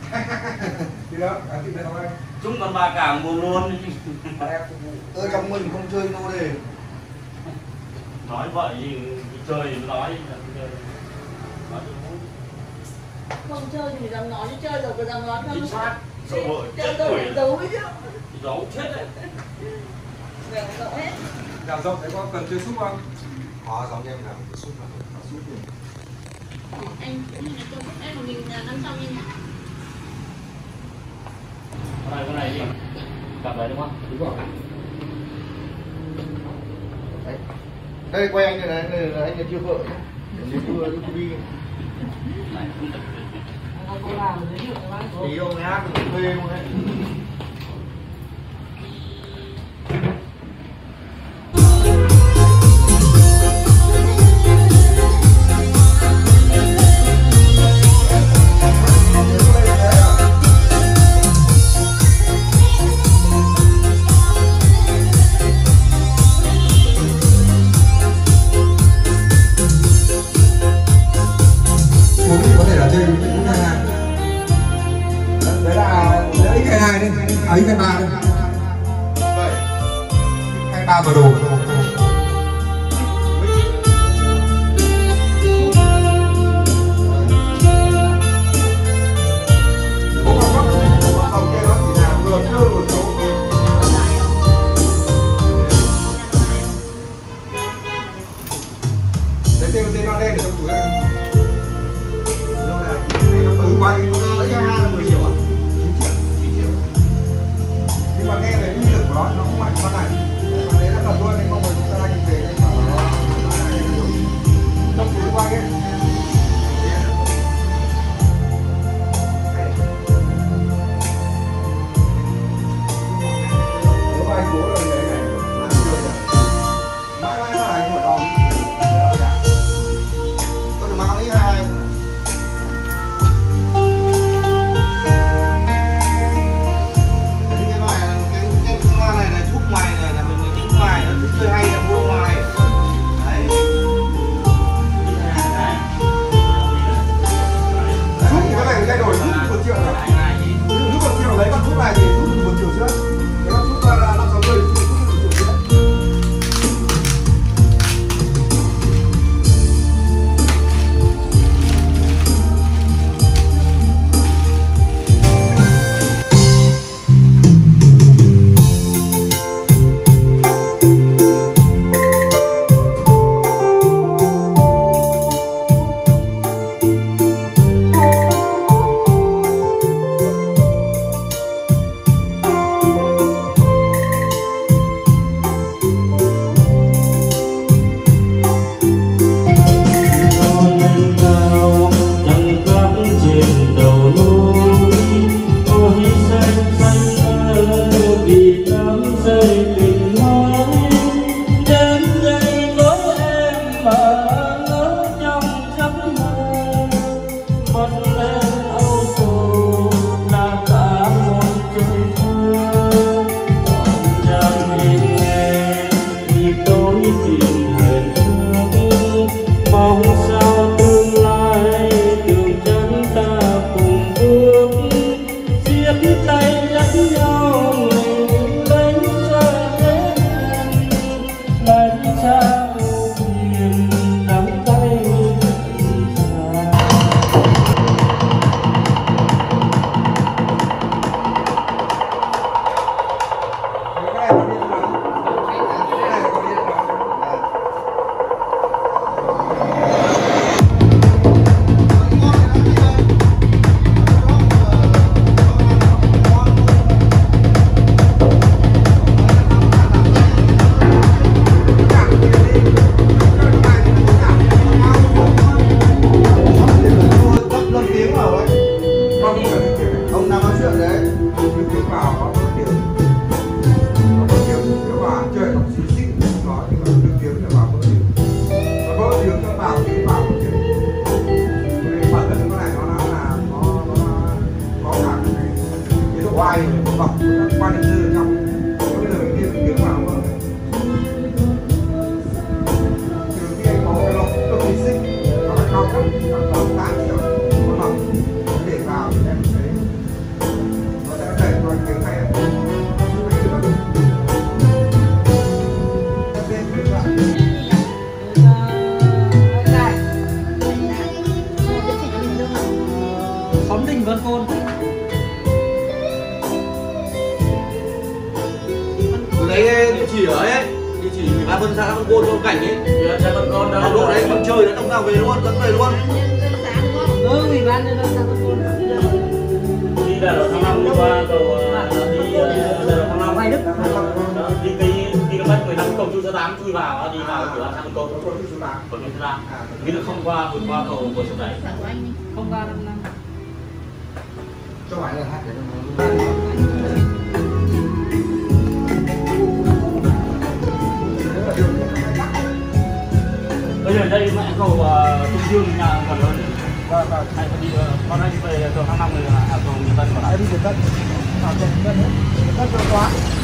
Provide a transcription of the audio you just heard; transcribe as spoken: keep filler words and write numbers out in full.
Thì đó, cả chị đây không anh. Chúng còn bà cả mua luôn. Tôi trong mình không chơi nô đề. Nói vậy thì chơi nói nói không chơi thì dám nói chứ chơi rồi có dám nói không? chính xác. Sợ vợ chơi chết rồi giấu ấy chứ. Giấu chết đấy. Mèo giấu hết. Đào rộng đấy có cần chơi súp không? Có giống như em làm cái súp này. Súp đi. Anh cho em một nghìn năm trăm nghìn nhá. Cái này cái này gì? Cặp đấy đúng không? Đúng rồi. Đấy. Đây quay anh này này, này là anh là chưa vợ nhé. Nếu chưa đi đi. Này không tập. Cô làm giới thiệu cho bác. Tí ông ấy hát cũng thuê không đấy. Ấy cái ba đây, cái ba bờ đồ. Lấy tên tên nó đen để trong túi này. Đâu này, nó túi quay lấy cho hai là mười triệu à? Nhưng mà nghe về uy lực của nó, nó không mạnh con này. Và đấy là thật luôn, anh mong muốn chúng ta nhìn về đây bảo nó trong túi quay ấy. Nếu mà anh cố là đấy này, là chơi rồi. Mãi mãi là anh một đòn. Có được mang lấy hai. Chơi hay là mua ngoài đấy. Thuốc cái này thay đổi thuốc một triệu rồi. Thuốc một triệu lấy con thuốc này thì thuốc một triệu trước. Cái con thuốc là năm sáu mươi thuốc một triệu trước. tỉnh Vân Côn. Lấy địa chỉ ở ấy, địa chỉ ủy ban dân xã Vân Côn Thôn Cảnh ấy. Giờ cha con con đâu. Ở lúc đấy con chơi nó đông nào về luôn, dẫn về luôn. Ừ, ủy ban nhân dân xã Vân Côn. Đi là tháng năm đi qua cầu đi là tháng năm Hoài Đức. đi cái đi cái bách mười năm cầu chu số tám chui vào đi vào cửa sang cầu Con đi số tám. còn người ta đi được không qua vượt qua cầu của số đấy. Không ba năm năm. Cho phải là hát để nó Bây giờ đây mẹ cầu Trung Dương nhà còn hơn. Vâng vâng. Anh đi con anh về cầu tháng năm rồi là cầu Miền Tân còn lại. đi Miền Tân. Vào Miền Tân hết. Miền Tân rộng quá.